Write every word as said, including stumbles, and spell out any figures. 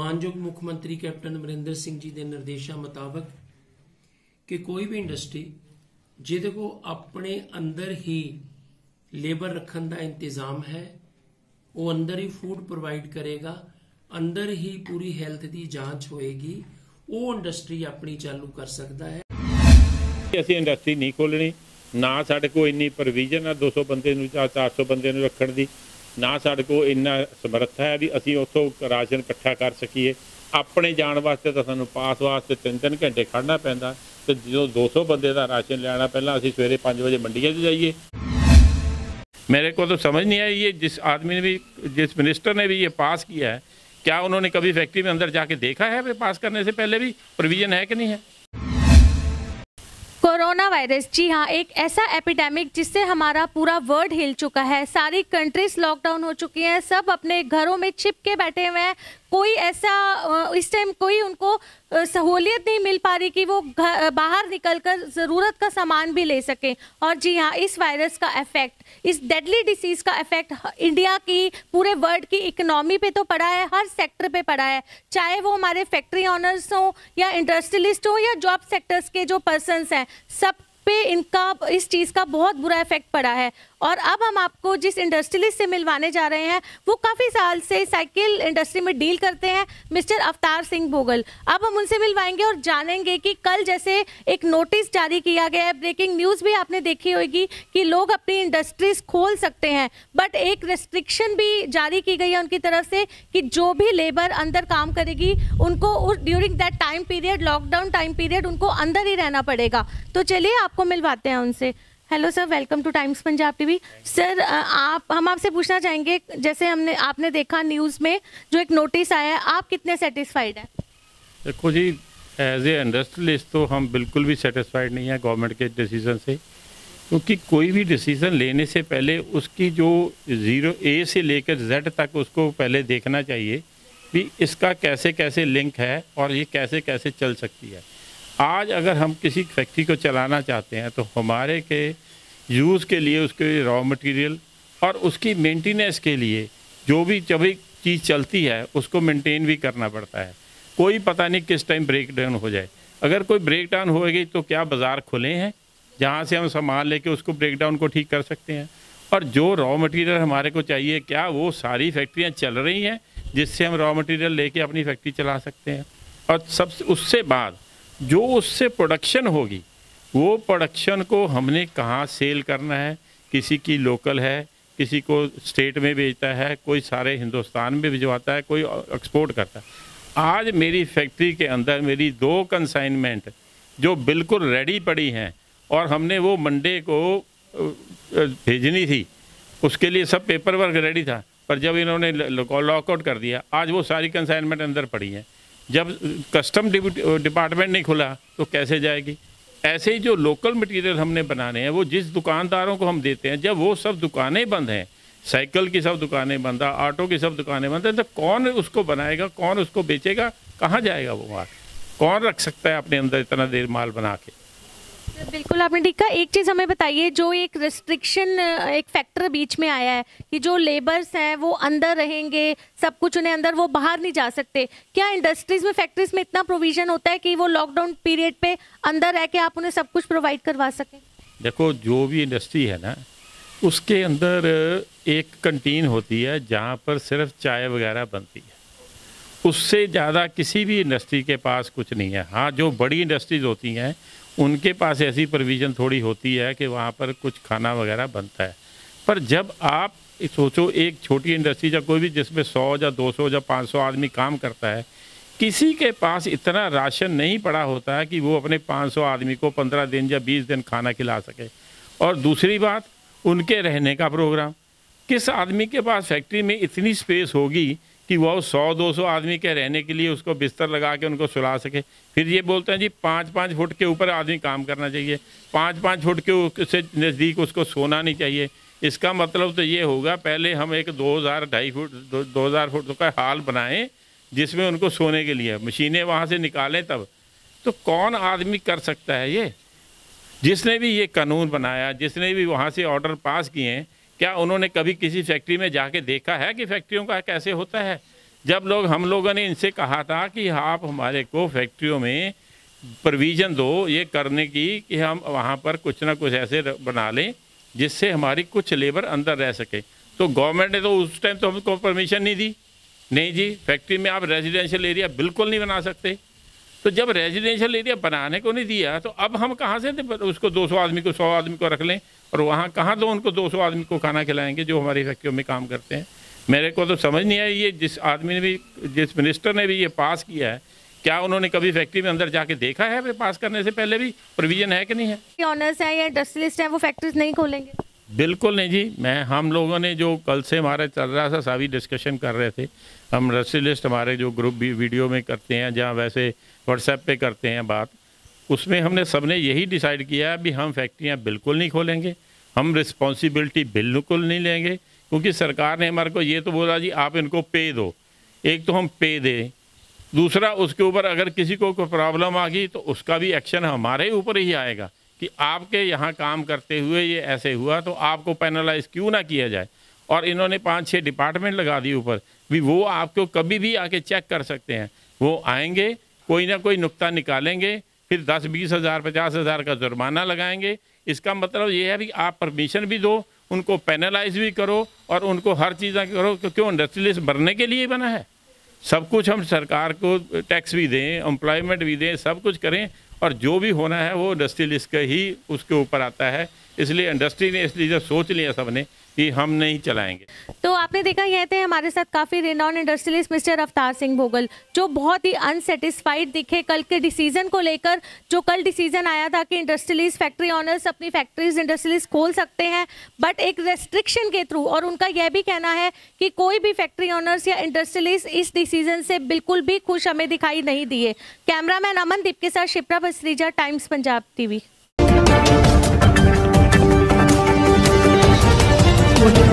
मानयोग मुख मंत्री कैप्टन अमरिंदर सिंह जी के निर्देशों मुताबक कि कोई भी इंडस्ट्री जिहदे को अपने अंदर ही लेबर रखने का इंतजाम है वो अंदर ही फूड प्रोवाइड करेगा, अंदर ही पूरी हेल्थ की जांच होएगी, वो इंडस्ट्री अपनी चालू कर सकता है। असीं इंडस्ट्री नहीं खोलनी, ना साडे को इन्नी प्रोविजन है दो सौ बंदे नूं चार चार सौ बंदे नूं रखण दी, ना साडे को इन्ना समर्थ है भी असीं उत्थों राशन इकट्ठा कर सकीए। अपने जाण वास्ते तो सानूं पास वास्ते तीन तीन घंटे खड़ना पैंदा, ते जो दो सौ बंदे का राशन लियाना पहलां असीं सवेरे पाँच बजे मंडियां 'च जाइए। मेरे को तो समझ नहीं आई, ये जिस आदमी ने भी, जिस मिनिस्टर ने भी ये पास किया है, क्या उन्होंने कभी फैक्ट्री में अंदर जाके देखा है? पास करने से पहले भी प्रोविजन है कि नहीं है? कोरोना वायरस, जी हाँ, एक ऐसा एपिडेमिक जिससे हमारा पूरा वर्ल्ड हिल चुका है। सारी कंट्रीज लॉकडाउन हो चुकी हैं, सब अपने घरों में छिप के बैठे हुए हैं। कोई ऐसा इस टाइम कोई उनको सहूलियत नहीं मिल पा रही कि वो बाहर निकलकर ज़रूरत का सामान भी ले सकें। और जी हाँ, इस वायरस का इफेक्ट, इस डेडली डिसीज़ का इफेक्ट इंडिया की, पूरे वर्ल्ड की इकोनॉमी पे तो पड़ा है, हर सेक्टर पे पड़ा है, चाहे वो हमारे फैक्ट्री ऑनर्स हों या इंडस्ट्रियलिस्ट हों या जॉब सेक्टर्स के जो पर्सनस हैं, सब पे इनका, इस चीज़ का बहुत बुरा इफेक्ट पड़ा है। और अब हम आपको जिस इंडस्ट्रियलिस्ट से मिलवाने जा रहे हैं वो काफ़ी साल से साइकिल इंडस्ट्री में डील करते हैं, मिस्टर अवतार सिंह भोगल। अब हम उनसे मिलवाएंगे और जानेंगे कि कल जैसे एक नोटिस जारी किया गया है, ब्रेकिंग न्यूज़ भी आपने देखी होगी कि लोग अपनी इंडस्ट्रीज खोल सकते हैं, बट एक रेस्ट्रिक्शन भी जारी की गई है उनकी तरफ से कि जो भी लेबर अंदर काम करेगी उनको during that time period, lockdown time period, उनको अंदर ही रहना पड़ेगा। तो चलिए आपको मिलवाते हैं उनसे। Hello sir, welcome to Times Punjab TV. Sir, आप हम आपसे पूछना चाहेंगे, जैसे हमने आपने देखा न्यूज़ में जो एक नोटिस आया है, आप कितने सेटिस्फाइड हैं? देखो जी, एज ए इंडस्ट्रियलिस्ट तो हम बिल्कुल भी सेटिस्फाइड नहीं है गवर्नमेंट के डिसीज़न से, क्योंकि कोई भी डिसीज़न लेने से पहले उसकी जो ज़ीरो ए से लेकर जेड तक उसको पहले देखना चाहिए भी इसका कैसे कैसे लिंक है और ये कैसे कैसे चल सकती है। आज अगर हम किसी फैक्ट्री को चलाना चाहते हैं तो हमारे के यूज़ के लिए उसके रॉ मटेरियल और उसकी मेंटेनेंस के लिए जो भी जब भी चीज़ चलती है उसको मेंटेन भी करना पड़ता है। कोई पता नहीं किस टाइम ब्रेक डाउन हो जाए। अगर कोई ब्रेक डाउन होएगी तो क्या बाज़ार खुले हैं जहाँ से हम सामान लेके उसको ब्रेक डाउन को ठीक कर सकते हैं? और जो रॉ मटेरियल हमारे को चाहिए, क्या वो सारी फैक्ट्रियाँ चल रही हैं जिससे हम रॉ मटेरियल लेके अपनी फैक्ट्री चला सकते हैं? और सबसे उससे बाद जो उससे प्रोडक्शन होगी वो प्रोडक्शन को हमने कहाँ सेल करना है, किसी की लोकल है, किसी को स्टेट में बेचता है, कोई सारे हिंदुस्तान में भिजवाता है, कोई एक्सपोर्ट करता है। आज मेरी फैक्ट्री के अंदर मेरी दो कंसाइनमेंट जो बिल्कुल रेडी पड़ी हैं और हमने वो मंडे को भेजनी थी, उसके लिए सब पेपर वर्क रेडी था, पर जब इन्होंने लॉकआउट कर दिया आज वो सारी कंसाइनमेंट अंदर पड़ी हैं। जब कस्टम डिपार्टमेंट नहीं खुला तो कैसे जाएगी? ऐसे ही जो लोकल मटेरियल हमने बनाने हैं वो जिस दुकानदारों को हम देते हैं, जब वो सब दुकानें बंद हैं, साइकिल की सब दुकानें बंद है, ऑटो की सब दुकानें बंद हैं, तो कौन उसको बनाएगा, कौन उसको बेचेगा, कहाँ जाएगा वो माल? कौन रख सकता है अपने अंदर इतना देर माल बना के? बिल्कुल आपने ठीक कहा। एक चीज़ हमें बताइए, जो एक रिस्ट्रिक्शन, एक फैक्टर बीच में आया है कि जो लेबर्स हैं वो अंदर रहेंगे, सब कुछ उन्हें अंदर, वो बाहर नहीं जा सकते, क्या इंडस्ट्रीज़ में, फैक्ट्रीज में इतना प्रोविज़न होता है कि वो लॉकडाउन पीरियड पे अंदर रह के आप उन्हें सब कुछ प्रोवाइड करवा सकें? देखो, जो भी इंडस्ट्री है ना उसके अंदर एक कंटीन होती है जहाँ पर सिर्फ चाय वगैरह बनती है, उससे ज़्यादा किसी भी इंडस्ट्री के पास कुछ नहीं है। हाँ, जो बड़ी इंडस्ट्रीज़ होती हैं उनके पास ऐसी प्रोविज़न थोड़ी होती है कि वहाँ पर कुछ खाना वगैरह बनता है, पर जब आप सोचो एक छोटी इंडस्ट्री या कोई भी जिसमें सौ या दो सौ या पाँच सौ आदमी काम करता है, किसी के पास इतना राशन नहीं पड़ा होता है कि वो अपने पाँच सौ आदमी को पंद्रह दिन या बीस दिन खाना खिला सके। और दूसरी बात, उनके रहने का प्रोग्राम, किस आदमी के पास फैक्ट्री में इतनी स्पेस होगी कि वह सौ दो सौ आदमी के रहने के लिए उसको बिस्तर लगा के उनको सुला सके? फिर ये बोलते हैं जी पाँच पाँच फुट के ऊपर आदमी काम करना चाहिए, पाँच पाँच फुट के से नज़दीक उसको सोना नहीं चाहिए। इसका मतलब तो ये होगा पहले हम एक दो हज़ार ढाई फुट दो, दो हज़ार फुट का हाल बनाएं जिसमें उनको सोने के लिए मशीनें वहाँ से निकालें, तब तो कौन आदमी कर सकता है ये? जिसने भी ये कानून बनाया, जिसने भी वहाँ से ऑर्डर पास किए हैं, क्या उन्होंने कभी किसी फैक्ट्री में जाके देखा है कि फैक्ट्रियों का कैसे होता है? जब लोग हम लोगों ने इनसे कहा था कि आप हमारे को फैक्ट्रियों में प्रोविज़न दो ये करने की कि हम वहाँ पर कुछ ना कुछ ऐसे बना लें जिससे हमारी कुछ लेबर अंदर रह सके, तो गवर्नमेंट ने तो उस टाइम तो हमको परमिशन नहीं दी। नहीं जी, फैक्ट्री में आप रेजिडेंशियल एरिया बिल्कुल नहीं बना सकते। तो जब रेजिडेंशियल एरिया बनाने को नहीं दिया तो अब हम कहाँ से उसको दो सौ आदमी को सौ आदमी को रख लें, और वहाँ कहाँ दो उनको दो सौ आदमी को खाना खिलाएंगे जो हमारी फैक्ट्रियों में काम करते हैं। मेरे को तो समझ नहीं आई, ये जिस आदमी ने भी, जिस मिनिस्टर ने भी ये पास किया है, क्या उन्होंने कभी फैक्ट्री में अंदर जाके देखा है? पास करने से पहले भी प्रोविजन है कि नहीं है? ऑनर्स हैं या इंडस्ट्रियलिस्ट हैं वो फैक्ट्रीज नहीं खोलेंगे? बिल्कुल नहीं जी। मैं हम लोगों ने जो कल से हमारा चल रहा था सभी डिस्कशन कर रहे थे, हम इंडस्ट्रियलिस्ट हमारे जो ग्रुप भी वीडियो में करते हैं, जहाँ वैसे व्हाट्सएप पे करते हैं बात, उसमें हमने सबने यही डिसाइड किया भी हम फैक्ट्रियाँ बिल्कुल नहीं खोलेंगे, हम रिस्पॉन्सिबिलिटी बिल्कुल नहीं लेंगे, क्योंकि सरकार ने हमारे को ये तो बोला जी आप इनको पे दो। एक तो हम पे दें, दूसरा उसके ऊपर अगर किसी को कोई प्रॉब्लम आ गई तो उसका भी एक्शन हमारे ऊपर ही आएगा कि आपके यहाँ काम करते हुए ये ऐसे हुआ तो आपको पेनलाइज क्यों ना किया जाए। और इन्होंने पाँच छः डिपार्टमेंट लगा दी ऊपर भी, वो आपको कभी भी आके चेक कर सकते हैं। वो आएंगे, कोई ना कोई नुक्ता निकालेंगे, फिर दस बीस हज़ार पचास हज़ार का जुर्माना लगाएंगे। इसका मतलब ये है कि आप परमिशन भी दो, उनको पेनलाइज भी करो और उनको हर चीज़ करो, क्योंकि इंडस्ट्रियलिस्ट बनने के लिए बना है। सब कुछ हम सरकार को टैक्स भी दें, एम्प्लॉयमेंट भी दें, सब कुछ करें, और जो भी होना है वो इंडस्ट्रियलिस्ट का ही उसके ऊपर आता है। इसलिए इंडस्ट्री ने इसलिए सोच लिया सबने कि हम नहीं चलाएंगे। तो आपने देखा, यह थे हमारे साथ काफ़ी renowned industrialist mister Avtar Singh भोगल, जो बहुत ही अनसेटिस्फाइड दिखे कल के डिसीजन को लेकर। जो कल डिसीजन आया था कि इंडस्ट्रियलिस्ट फैक्ट्री ऑनर्स अपनी फैक्ट्रीज इंडस्ट्रियलिस्ट खोल सकते हैं, बट एक रेस्ट्रिक्शन के थ्रू, और उनका यह भी कहना है कि कोई भी फैक्ट्री ऑनर्स या इंडस्ट्रियलिस्ट इस डिसीजन से बिल्कुल भी खुश हमें दिखाई नहीं दिए। कैमरामैन अमनदीप के साथ शिप्रा बसरीजा, टाइम्स पंजाब टीवी।